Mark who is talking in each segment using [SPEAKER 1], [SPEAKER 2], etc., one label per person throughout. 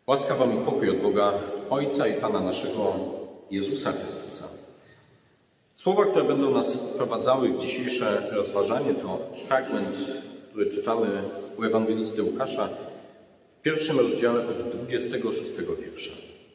[SPEAKER 1] Łaska wam i pokój od Boga Ojca i Pana naszego Jezusa Chrystusa. Słowa, które będą nas wprowadzały w dzisiejsze rozważanie, to fragment, który czytamy u ewangelisty Łukasza w pierwszym rozdziale od 26 wiersza.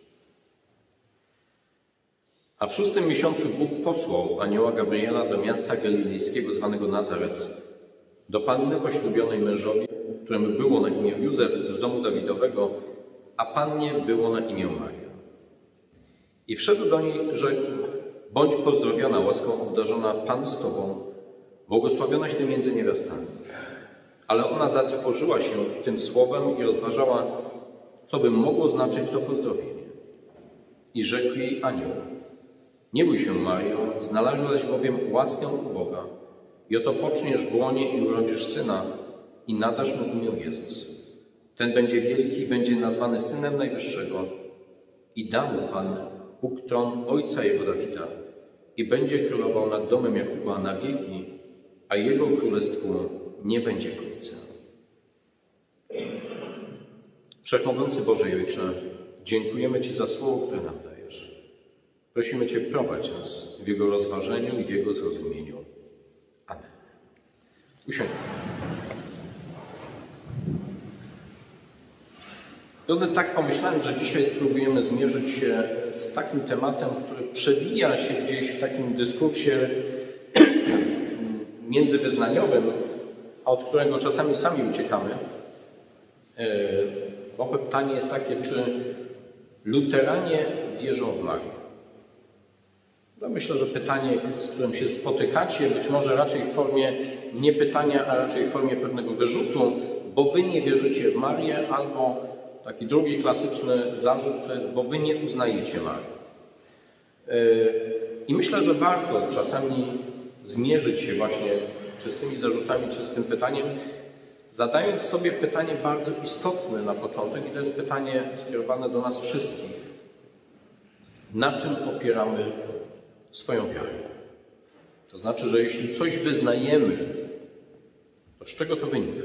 [SPEAKER 1] A w 6. miesiącu Bóg posłał anioła Gabriela do miasta galilejskiego zwanego Nazaret, do panny poślubionej mężowi, któremu było na imię Józef z domu Dawidowego, a pannie było na imię Maria. I wszedł do niej, rzekł: bądź pozdrowiona, łaską obdarzona, Pan z tobą, błogosławionaś ty między niewiastami. Ale ona zatrwożyła się tym słowem i rozważała, co by mogło znaczyć to pozdrowienie. I rzekł jej anioł: nie bój się, Mario, znalazłaś bowiem łaskę u Boga. I oto poczniesz w łonie i urodzisz syna i nadasz mu imię Jezus. Ten będzie wielki, będzie nazwany Synem Najwyższego i da mu Pan Bóg tron ojca jego Dawida i będzie królował nad domem Jakuba na wieki, a jego królestwu nie będzie końca. Wszechmogący Boże i Ojcze, dziękujemy Ci za słowo, które nam dajesz. Prosimy Cię, prowadź nas w jego rozważeniu i w jego zrozumieniu. Amen. Usiądźmy. Drodzy, tak pomyślałem, że dzisiaj spróbujemy zmierzyć się z takim tematem, który przewija się gdzieś w takim dyskursie międzywyznaniowym, a od którego czasami sami uciekamy. Bo pytanie jest takie, czy luteranie wierzą w Marię? No myślę, że pytanie, z którym się spotykacie, być może raczej w formie nie pytania, a raczej w formie pewnego wyrzutu, bo wy nie wierzycie w Marię, albo taki drugi klasyczny zarzut to jest, bo wy nie uznajecie Marii. I myślę, że warto czasami zmierzyć się właśnie czy z tymi zarzutami, czy z tym pytaniem, zadając sobie pytanie bardzo istotne na początek, i to jest pytanie skierowane do nas wszystkich. Na czym opieramy swoją wiarę? To znaczy, że jeśli coś wyznajemy, to z czego to wynika?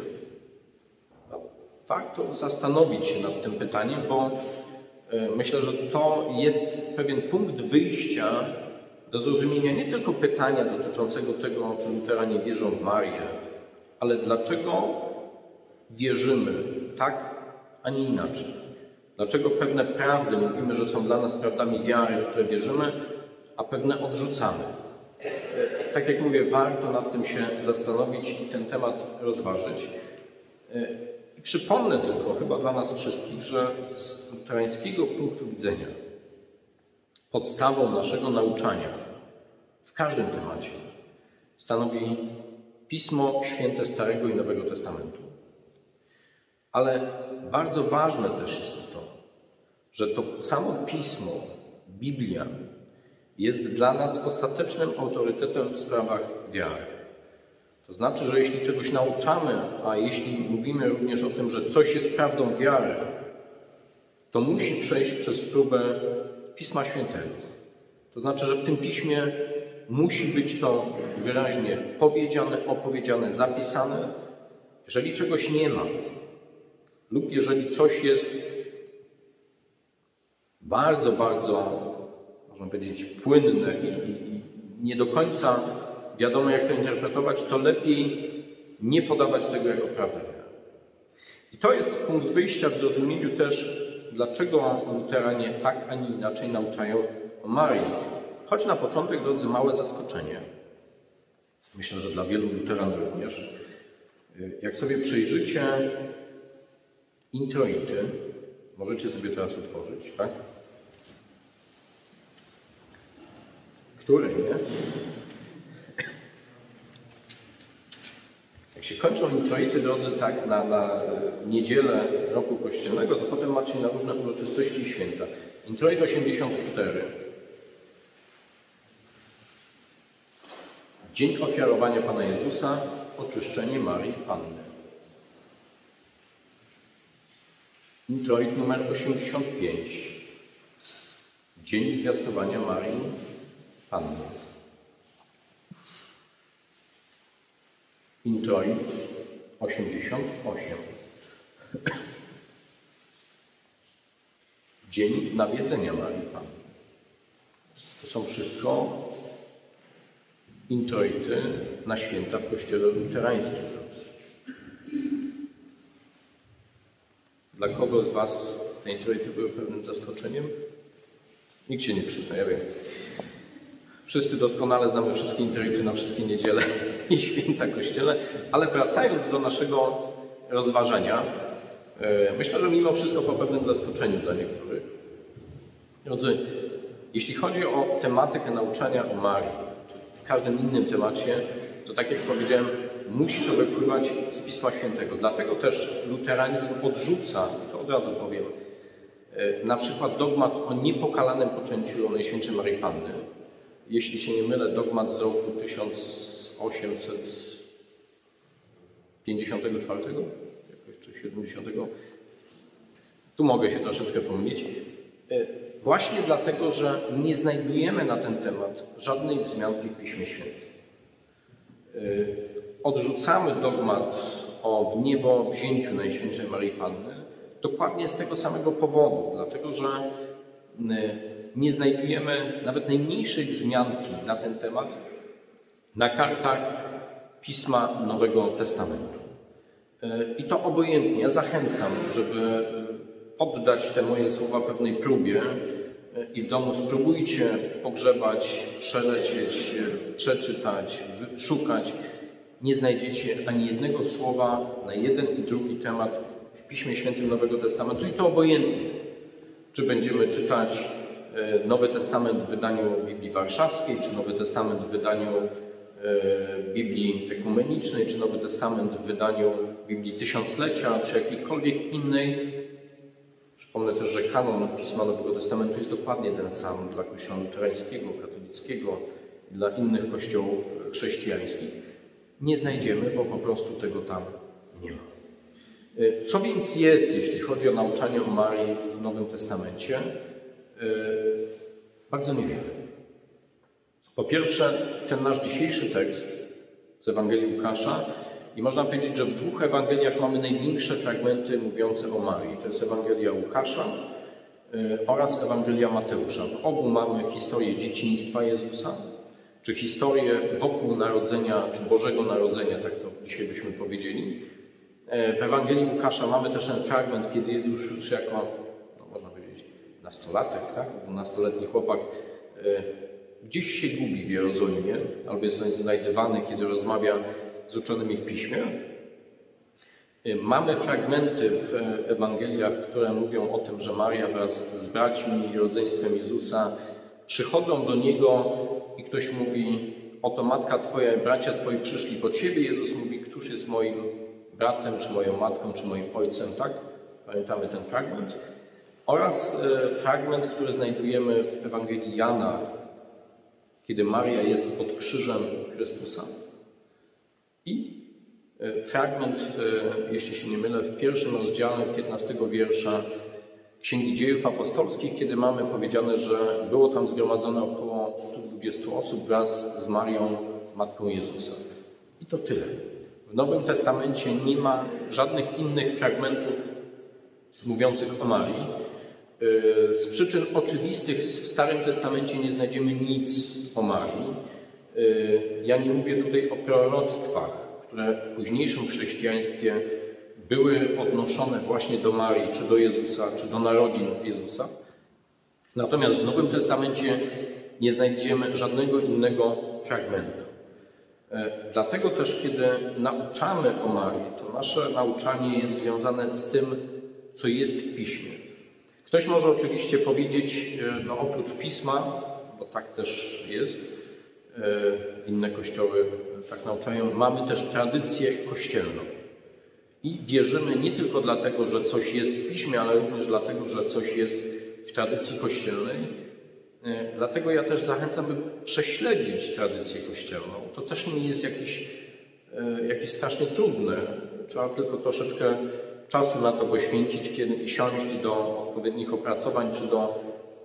[SPEAKER 1] Warto zastanowić się nad tym pytaniem, bo myślę, że to jest pewien punkt wyjścia do zrozumienia nie tylko pytania dotyczącego tego, czy luteranie wierzą w Marię, ale dlaczego wierzymy tak, a nie inaczej. Dlaczego pewne prawdy mówimy, że są dla nas prawdami wiary, w które wierzymy, a pewne odrzucamy. Tak jak mówię, warto nad tym się zastanowić i ten temat rozważyć. I przypomnę tylko, chyba dla nas wszystkich, że z luterańskiego punktu widzenia podstawą naszego nauczania w każdym temacie stanowi Pismo Święte Starego i Nowego Testamentu. Ale bardzo ważne też jest to, że to samo Pismo, Biblia, jest dla nas ostatecznym autorytetem w sprawach wiary. To znaczy, że jeśli czegoś nauczamy, a jeśli mówimy również o tym, że coś jest prawdą wiary, to musi przejść przez próbę Pisma Świętego. To znaczy, że w tym Piśmie musi być to wyraźnie powiedziane, opowiedziane, zapisane. Jeżeli czegoś nie ma lub jeżeli coś jest bardzo, bardzo, można powiedzieć, płynne i nie do końca wiadomo, jak to interpretować, to lepiej nie podawać tego jako prawdę wiary. I to jest punkt wyjścia w zrozumieniu też, dlaczego luteranie tak, a nie inaczej nauczają o Marii. Choć na początek, drodzy, małe zaskoczenie. Myślę, że dla wielu luteran również. Jak sobie przyjrzycie introity, możecie sobie teraz otworzyć, tak? Który, nie? Jak się kończą introity, drodzy, tak na niedzielę roku kościelnego, to potem macie na różne uroczystości i święta. Introit 84. Dzień ofiarowania Pana Jezusa, oczyszczenie Marii Panny. Introit numer 85. Dzień zwiastowania Marii Panny. Introit 88. Dzień Nawiedzenia Marii Panny. To są wszystko introity na święta w Kościele luterańskim. Dla kogo z Was te introity były pewnym zaskoczeniem? Nikt się nie przyzna, ja wiem. Wszyscy doskonale znamy wszystkie introity na wszystkie niedziele i święta Kościele, ale wracając do naszego rozważania, myślę, że mimo wszystko po pewnym zaskoczeniu dla niektórych. Drodzy, jeśli chodzi o tematykę nauczania o Marii, czy w każdym innym temacie, to tak jak powiedziałem, musi to wypływać z Pisma Świętego. Dlatego też luteranizm odrzuca, to od razu powiem, na przykład dogmat o niepokalanym poczęciu Najświętszej Maryi Panny. Jeśli się nie mylę, dogmat z roku 1854 jakoś, czy 70. Tu mogę się troszeczkę pomylić. Właśnie dlatego, że nie znajdujemy na ten temat żadnej wzmianki w Piśmie Świętym. Odrzucamy dogmat o wniebowzięciu Najświętszej Maryi Panny dokładnie z tego samego powodu, dlatego że nie znajdujemy nawet najmniejszej wzmianki na ten temat na kartach Pisma Nowego Testamentu. I to obojętnie. Ja zachęcam, żeby poddać te moje słowa pewnej próbie i w domu spróbujcie pogrzebać, przelecieć, przeczytać, szukać. Nie znajdziecie ani jednego słowa na jeden i drugi temat w Piśmie Świętym Nowego Testamentu i to obojętnie. Czy będziemy czytać Nowy Testament w wydaniu Biblii Warszawskiej, czy Nowy Testament w wydaniu Biblii Ekumenicznej, czy Nowy Testament w wydaniu Biblii Tysiąclecia, czy jakiejkolwiek innej. Przypomnę też, że kanon Pisma Nowego Testamentu jest dokładnie ten sam dla Kościoła luterańskiego, katolickiego i dla innych kościołów chrześcijańskich. Nie znajdziemy, bo po prostu tego tam nie ma. Co więc jest, jeśli chodzi o nauczanie o Marii w Nowym Testamencie? Bardzo niewiele. Po pierwsze, ten nasz dzisiejszy tekst z Ewangelii Łukasza i można powiedzieć, że w dwóch Ewangeliach mamy największe fragmenty mówiące o Marii. To jest Ewangelia Łukasza oraz Ewangelia Mateusza. W obu mamy historię dzieciństwa Jezusa, czy historię wokół narodzenia, czy Bożego Narodzenia, tak to dzisiaj byśmy powiedzieli. W Ewangelii Łukasza mamy też ten fragment, kiedy Jezus już jako, no można powiedzieć, nastolatek, tak? 12-letni chłopak, gdzieś się gubi w Jerozolimie, albo jest znajdywany, kiedy rozmawia z uczonymi w Piśmie. Mamy fragmenty w Ewangeliach, które mówią o tym, że Maria wraz z braćmi i rodzeństwem Jezusa przychodzą do Niego i ktoś mówi: oto matka Twoja, bracia Twoi przyszli po Ciebie. Jezus mówi: któż jest moim bratem, czy moją matką, czy moim ojcem, tak? Pamiętamy ten fragment. Oraz fragment, który znajdujemy w Ewangelii Jana, kiedy Maria jest pod krzyżem Chrystusa. I fragment, jeśli się nie mylę, w pierwszym rozdziale 15 wiersza Księgi Dziejów Apostolskich, kiedy mamy powiedziane, że było tam zgromadzone około 120 osób wraz z Marią, Matką Jezusa. I to tyle. W Nowym Testamencie nie ma żadnych innych fragmentów mówiących o Marii. Z przyczyn oczywistych w Starym Testamencie nie znajdziemy nic o Marii. Ja nie mówię tutaj o proroctwach, które w późniejszym chrześcijaństwie były odnoszone właśnie do Marii, czy do Jezusa, czy do narodzin Jezusa. Natomiast w Nowym Testamencie nie znajdziemy żadnego innego fragmentu. Dlatego też, kiedy nauczamy o Marii, to nasze nauczanie jest związane z tym, co jest w Piśmie. Ktoś może oczywiście powiedzieć, no oprócz Pisma, bo tak też jest, inne kościoły tak nauczają, mamy też tradycję kościelną. I wierzymy nie tylko dlatego, że coś jest w Piśmie, ale również dlatego, że coś jest w tradycji kościelnej. Dlatego ja też zachęcam, by prześledzić tradycję kościelną. To też nie jest jakieś strasznie trudne. Trzeba tylko troszeczkę czasu na to poświęcić, kiedy siąść do odpowiednich opracowań, czy do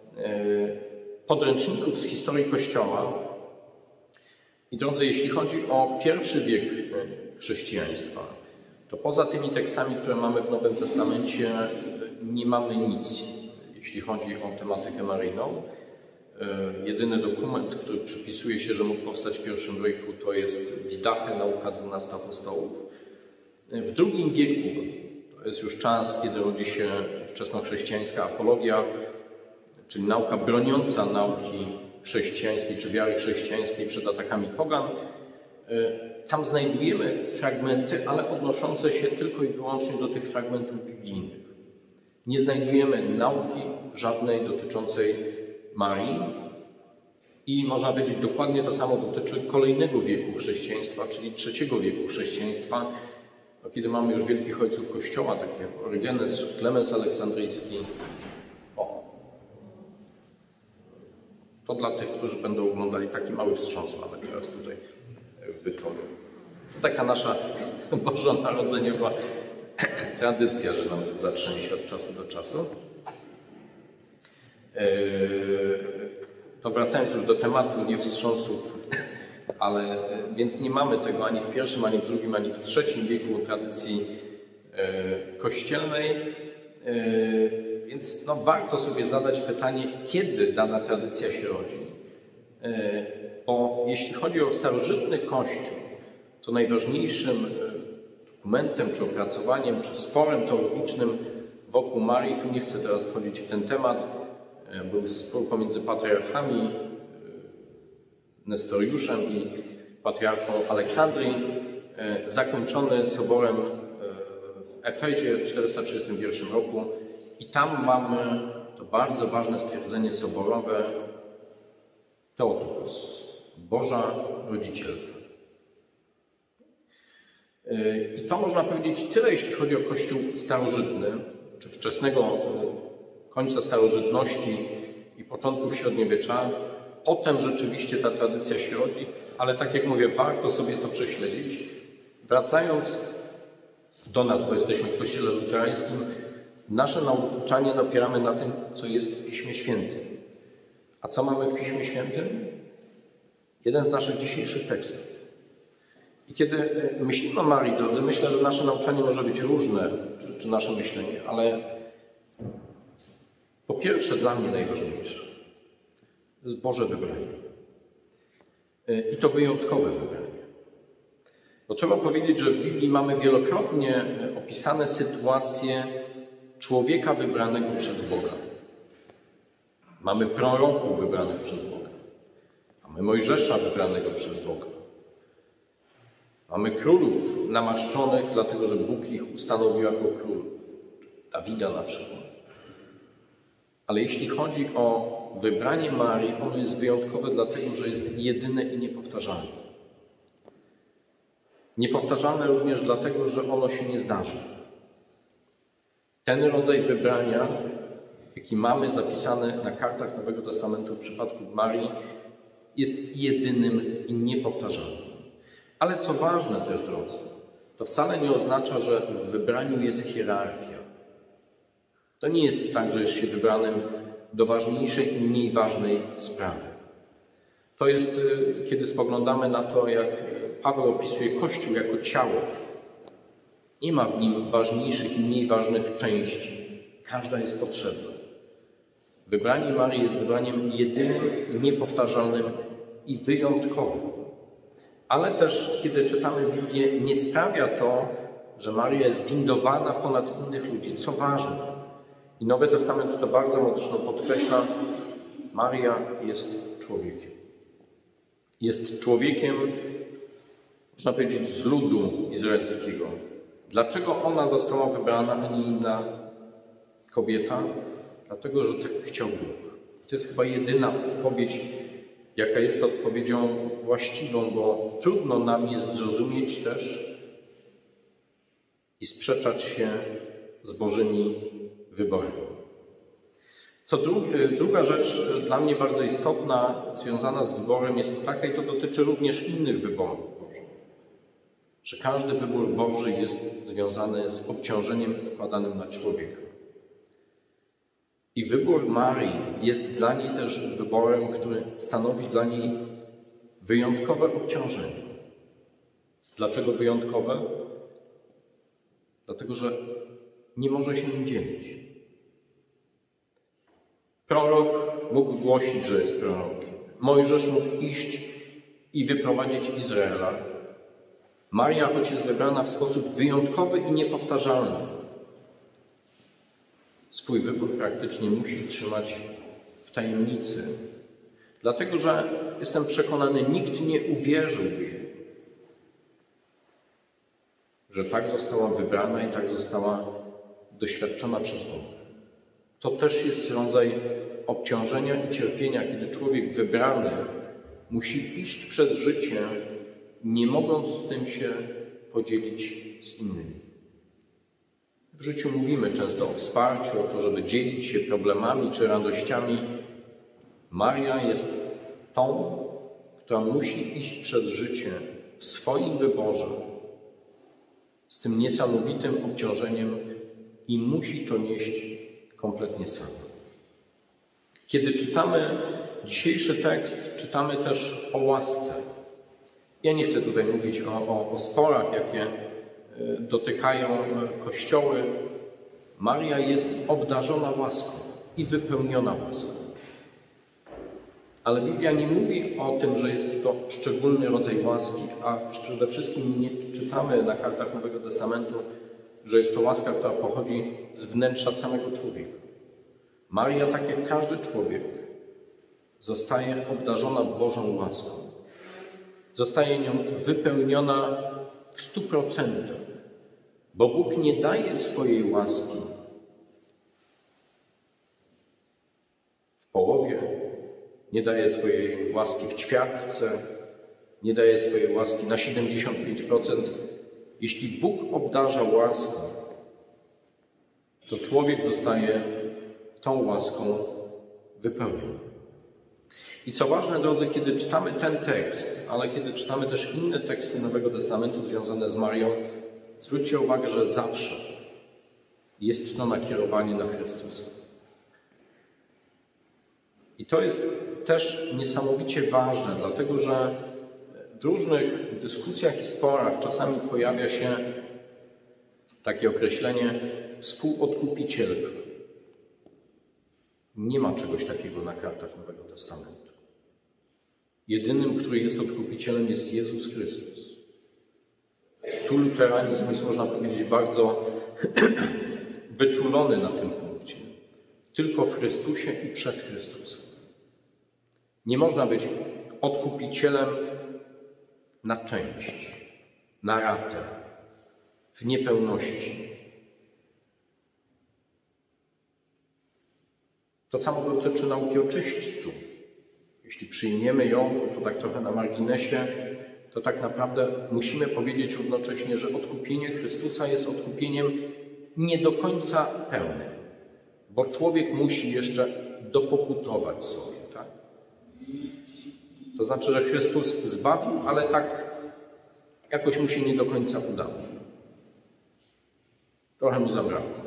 [SPEAKER 1] podręczników z historii Kościoła. I drodzy, jeśli chodzi o pierwszy wiek chrześcijaństwa, to poza tymi tekstami, które mamy w Nowym Testamencie, nie mamy nic. jeśli chodzi o tematykę maryjną. Jedyny dokument, który przypisuje się, że mógł powstać w I wieku, to jest Didache, nauka 12 apostołów. W II wieku, to jest już czas, kiedy rodzi się wczesnochrześcijańska apologia, czyli nauka broniąca nauki chrześcijańskiej czy wiary chrześcijańskiej przed atakami pogan. Tam znajdujemy fragmenty, ale odnoszące się tylko i wyłącznie do tych fragmentów biblijnych. Nie znajdujemy nauki żadnej dotyczącej Marii i można powiedzieć, dokładnie to samo dotyczy kolejnego wieku chrześcijaństwa, czyli III wieku chrześcijaństwa, kiedy mamy już wielkich ojców Kościoła, takich jak Orygenes, Klemens Aleksandryjski. To dla tych, którzy będą oglądali, taki mały wstrząs mamy teraz tutaj w Bytomiu. To taka nasza bożonarodzeniowa tradycja, że nam to zatrzęsie od czasu do czasu. To wracając już do tematu, nie wstrząsów, ale więc nie mamy tego ani w I, ani w II, ani w III wieku tradycji kościelnej. Więc warto sobie zadać pytanie, kiedy dana tradycja się rodzi. Bo jeśli chodzi o starożytny Kościół, to najważniejszym dokumentem, czy opracowaniem, czy sporem teologicznym wokół Marii, tu nie chcę teraz wchodzić w ten temat, był spór pomiędzy patriarchami, Nestoriuszem i patriarchą Aleksandrii, zakończony soborem w Efezie w 431 roku. I tam mamy to bardzo ważne stwierdzenie soborowe Theotokos, Boża Rodzicielka. I to można powiedzieć tyle, jeśli chodzi o Kościół starożytny, czy wczesnego końca starożytności i początków średniowiecza. Potem rzeczywiście ta tradycja się rodzi, ale tak jak mówię, warto sobie to prześledzić. Wracając do nas, bo jesteśmy w Kościele luterańskim, nasze nauczanie opieramy na tym, co jest w Piśmie Świętym. A co mamy w Piśmie Świętym? Jeden z naszych dzisiejszych tekstów. I kiedy myślimy o Marii, drodzy, myślę, że nasze nauczanie może być różne, czy nasze myślenie, ale po pierwsze dla mnie najważniejsze to jest Boże wybranie. I to wyjątkowe wybranie. Bo trzeba powiedzieć, że w Biblii mamy wielokrotnie opisane sytuacje człowieka wybranego przez Boga. Mamy proroków wybranych przez Boga. Mamy Mojżesza wybranego przez Boga. Mamy królów namaszczonych, dlatego że Bóg ich ustanowił jako królów. Dawida na przykład. Ale jeśli chodzi o wybranie Marii, ono jest wyjątkowe dlatego, że jest jedyne i niepowtarzalne. Niepowtarzalne również dlatego, że ono się nie zdarzy. Ten rodzaj wybrania, jaki mamy zapisany na kartach Nowego Testamentu w przypadku Marii, jest jedynym i niepowtarzalnym. Ale co ważne też, drodzy, to wcale nie oznacza, że w wybraniu jest hierarchia. To nie jest tak, że jest się wybranym do ważniejszej i mniej ważnej sprawy. To jest, kiedy spoglądamy na to, jak Paweł opisuje Kościół jako ciało. Nie ma w nim ważniejszych i mniej ważnych części. Każda jest potrzebna. Wybranie Marii jest wybraniem jedynym, niepowtarzalnym i wyjątkowym. Ale też, kiedy czytamy Biblię, nie sprawia to, że Maria jest windowana ponad innych ludzi, co ważne. I Nowy Testament to bardzo mocno podkreśla. Maria jest człowiekiem. Jest człowiekiem, można powiedzieć, z ludu izraelskiego. Dlaczego ona została wybrana, a nie inna kobieta? Dlatego, że tak chciał Bóg. To jest chyba jedyna odpowiedź, jaka jest odpowiedzią właściwą, bo trudno nam jest zrozumieć też i sprzeczać się z Bożymi wyborami. Druga rzecz dla mnie bardzo istotna, związana z wyborem, jest taka, i to dotyczy również innych wyborów Bożych, że każdy wybór Boży jest związany z obciążeniem wkładanym na człowieka. I wybór Marii jest dla niej też wyborem, który stanowi dla niej wyjątkowe obciążenie. Dlaczego wyjątkowe? Dlatego, że nie może się nim dzielić. Prorok mógł głosić, że jest prorokiem. Mojżesz mógł iść i wyprowadzić Izraela. Maria, choć jest wybrana w sposób wyjątkowy i niepowtarzalny, swój wybór praktycznie musi trzymać w tajemnicy. Dlatego, że jestem przekonany, nikt nie uwierzyłby, że tak została wybrana i tak została doświadczona przez Boga. To też jest rodzaj obciążenia i cierpienia, kiedy człowiek wybrany musi iść przez życie, nie mogąc z tym się podzielić z innymi. W życiu mówimy często o wsparciu, o to, żeby dzielić się problemami czy radościami. Maria jest tą, która musi iść przez życie w swoim wyborze z tym niesamowitym obciążeniem i musi to nieść kompletnie sama. Kiedy czytamy dzisiejszy tekst, czytamy też o łasce. Ja nie chcę tutaj mówić o sporach, jakie dotykają Kościoły. Maria jest obdarzona łaską i wypełniona łaską. Ale Biblia nie mówi o tym, że jest to szczególny rodzaj łaski, a przede wszystkim nie czytamy na kartach Nowego Testamentu, że jest to łaska, która pochodzi z wnętrza samego człowieka. Maria, tak jak każdy człowiek, zostaje obdarzona Bożą łaską. Zostaje nią wypełniona w 100%, bo Bóg nie daje swojej łaski w połowie, nie daje swojej łaski w ćwiartce, nie daje swojej łaski na 75%. Jeśli Bóg obdarza łaską, to człowiek zostaje tą łaską wypełniony. I co ważne, drodzy, kiedy czytamy ten tekst, ale kiedy czytamy też inne teksty Nowego Testamentu związane z Marią, zwróćcie uwagę, że zawsze jest to nakierowanie na Chrystusa. I to jest też niesamowicie ważne, dlatego że w różnych dyskusjach i sporach czasami pojawia się takie określenie współodkupicielka. Nie ma czegoś takiego na kartach Nowego Testamentu. Jedynym, który jest odkupicielem, jest Jezus Chrystus. Tu luteranizm jest, można powiedzieć, bardzo wyczulony na tym punkcie. Tylko w Chrystusie i przez Chrystusa. Nie można być odkupicielem na część, na ratę, w niepełności. To samo dotyczy nauki o czyśćcu. Jeśli przyjmiemy ją, to tak trochę na marginesie, to tak naprawdę musimy powiedzieć równocześnie, że odkupienie Chrystusa jest odkupieniem nie do końca pełnym, bo człowiek musi jeszcze dopokutować sobie, tak? To znaczy, że Chrystus zbawił, ale tak jakoś mu się nie do końca udało. Trochę mu zabrakło.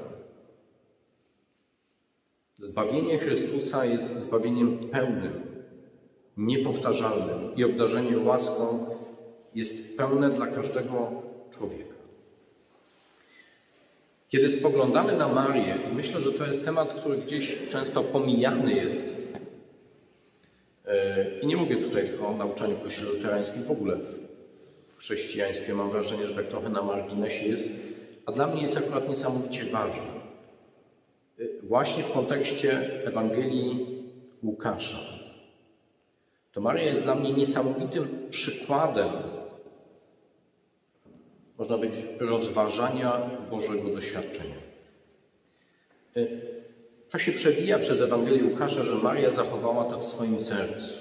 [SPEAKER 1] Zbawienie Chrystusa jest zbawieniem pełnym, niepowtarzalnym i obdarzenie łaską jest pełne dla każdego człowieka. Kiedy spoglądamy na Marię, i myślę, że to jest temat, który gdzieś często pomijany jest, i nie mówię tutaj tylko o nauczaniu w Kościele luterańskim, w ogóle w chrześcijaństwie mam wrażenie, że tak trochę na marginesie jest, a dla mnie jest akurat niesamowicie ważny. Właśnie w kontekście Ewangelii Łukasza. To Maria jest dla mnie niesamowitym przykładem, można powiedzieć, rozważania Bożego doświadczenia. To się przewija przez Ewangelię Łukasza, że Maria zachowała to w swoim sercu.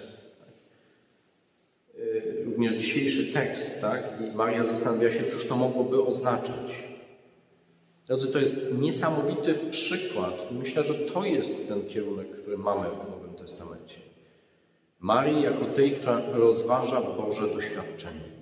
[SPEAKER 1] Również dzisiejszy tekst, tak? I Maria zastanawia się, cóż to mogłoby oznaczać. Drodzy, to jest niesamowity przykład i myślę, że to jest ten kierunek, który mamy w Nowym Testamencie. Marii jako tej, która rozważa Boże doświadczenie.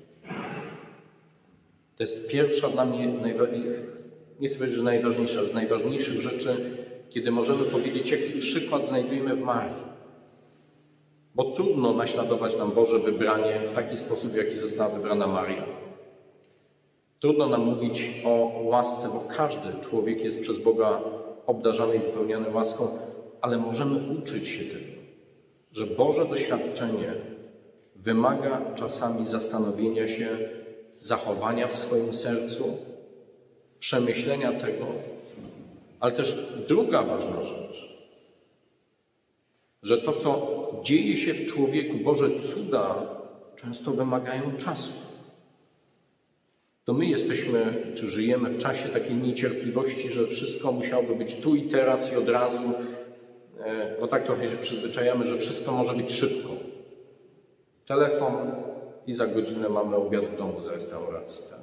[SPEAKER 1] To jest pierwsza dla mnie, nie chcę powiedzieć, że najważniejsza, ale z najważniejszych rzeczy, kiedy możemy powiedzieć, jaki przykład znajdujemy w Marii. Bo trudno naśladować nam Boże wybranie w taki sposób, w jaki została wybrana Maria. Trudno nam mówić o łasce, bo każdy człowiek jest przez Boga obdarzany i wypełniany łaską, ale możemy uczyć się tego, że Boże doświadczenie wymaga czasami zastanowienia się, zachowania w swoim sercu, przemyślenia tego, ale też druga ważna rzecz, że to, co dzieje się w człowieku, Boże cuda, często wymagają czasu. To my jesteśmy, czy żyjemy w czasie takiej niecierpliwości, że wszystko musiałoby być tu i teraz i od razu. Bo tak trochę się przyzwyczajamy, że wszystko może być szybko. Telefon i za godzinę mamy obiad w domu z restauracji. Tak?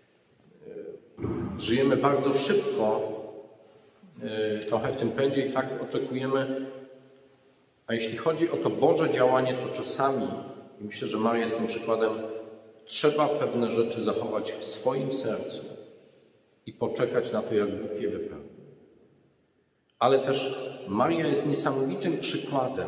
[SPEAKER 1] Żyjemy bardzo szybko, trochę w tym pędzie i tak oczekujemy. A jeśli chodzi o to Boże działanie, to czasami, i myślę, że Maria jest tym przykładem, trzeba pewne rzeczy zachować w swoim sercu i poczekać na to, jak Bóg je wypełni. Ale też Maria jest niesamowitym przykładem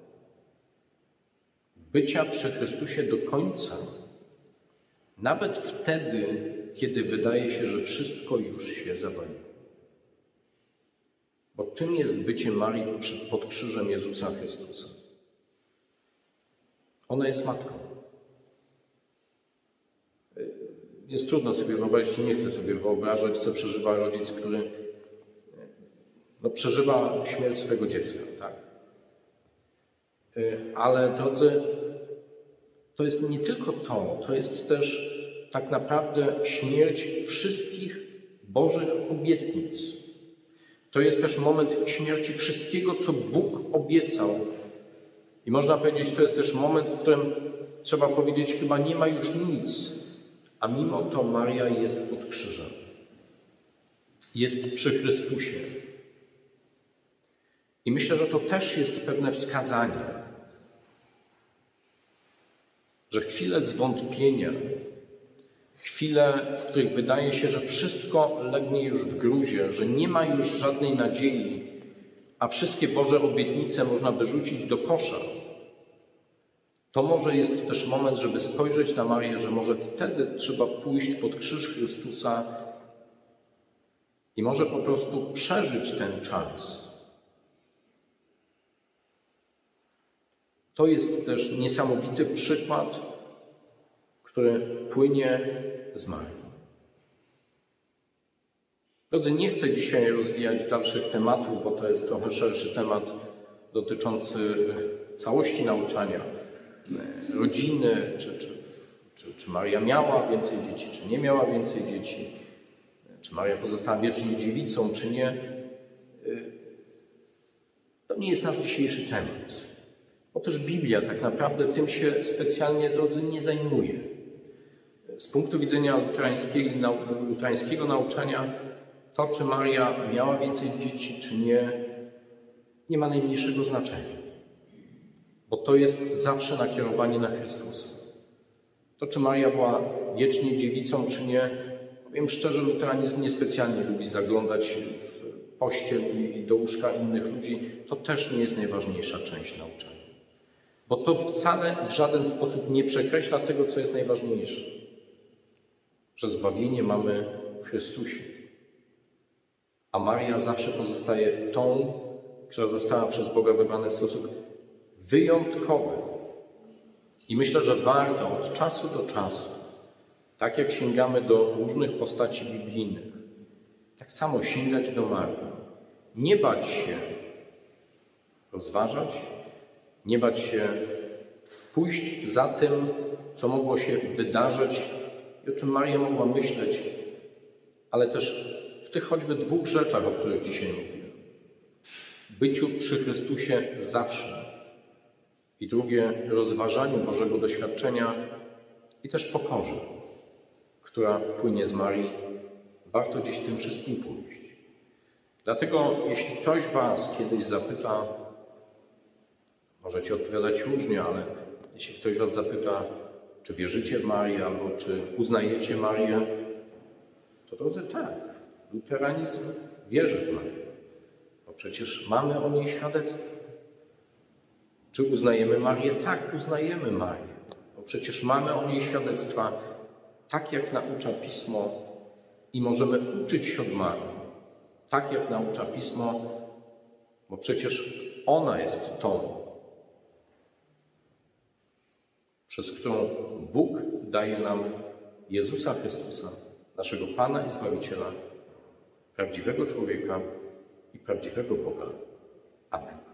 [SPEAKER 1] bycia przy Chrystusie do końca, nawet wtedy, kiedy wydaje się, że wszystko już się zawaliło. Bo czym jest bycie Marii pod krzyżem Jezusa Chrystusa? Ona jest matką. Jest trudno sobie wyobrazić, nie chcę sobie wyobrażać, co przeżywa rodzic, który przeżywa śmierć swego dziecka. Tak? Ale drodzy, to jest nie tylko to jest też tak naprawdę śmierć wszystkich Bożych obietnic. To jest też moment śmierci wszystkiego, co Bóg obiecał. I można powiedzieć, to jest też moment, w którym trzeba powiedzieć, chyba nie ma już nic. A mimo to Maria jest pod krzyżem. Jest przy Chrystusie. I myślę, że to też jest pewne wskazanie, że chwile zwątpienia, chwile, w których wydaje się, że wszystko legnie już w gruzie, że nie ma już żadnej nadziei, a wszystkie Boże obietnice można wyrzucić do kosza, to może jest też moment, żeby spojrzeć na Marię, że może wtedy trzeba pójść pod krzyż Chrystusa i może po prostu przeżyć ten czas. To jest też niesamowity przykład, który płynie z Marii. Drodzy, nie chcę dzisiaj rozwijać dalszych tematów, bo to jest trochę szerszy temat dotyczący całości nauczania, rodziny, czy Maria miała więcej dzieci, czy nie miała więcej dzieci, czy Maria pozostała wiecznie dziewicą, czy nie. To nie jest nasz dzisiejszy temat. Bo też Biblia tak naprawdę tym się specjalnie, drodzy, nie zajmuje. Z punktu widzenia luterańskiego nauczania, to czy Maria miała więcej dzieci, czy nie ma najmniejszego znaczenia. Bo to jest zawsze nakierowanie na Chrystusa. To, czy Maria była wiecznie dziewicą, czy nie, powiem szczerze, luteranizm niespecjalnie lubi zaglądać w pościel i do łóżka innych ludzi. To też nie jest najważniejsza część nauczania. Bo to wcale w żaden sposób nie przekreśla tego, co jest najważniejsze. Że zbawienie mamy w Chrystusie. A Maria zawsze pozostaje tą, która została przez Boga wybrana w sposób wyjątkowy. I myślę, że warto od czasu do czasu, tak jak sięgamy do różnych postaci biblijnych, tak samo sięgać do Marii. Nie bać się rozważać, nie bać się pójść za tym, co mogło się wydarzyć i o czym Maria mogła myśleć, ale też w tych choćby dwóch rzeczach, o których dzisiaj mówię. Byciu przy Chrystusie zawsze. I drugie, rozważaniu Bożego doświadczenia i też pokorze, która płynie z Marii. Warto gdzieś tym wszystkim pójść. Dlatego, jeśli ktoś was kiedyś zapyta, możecie odpowiadać różnie, ale jeśli ktoś was zapyta, czy wierzycie w Marię, albo czy uznajecie Marię, to drodzy, tak. Luteranizm wierzy w Marię. Bo przecież mamy o niej świadectwo. Czy uznajemy Marię? Tak, uznajemy Marię. Bo przecież mamy o niej świadectwa, tak jak naucza Pismo i możemy uczyć się od Marii. Tak jak naucza Pismo, bo przecież ona jest tą, przez którą Bóg daje nam Jezusa Chrystusa, naszego Pana i Zbawiciela, prawdziwego człowieka i prawdziwego Boga. Amen.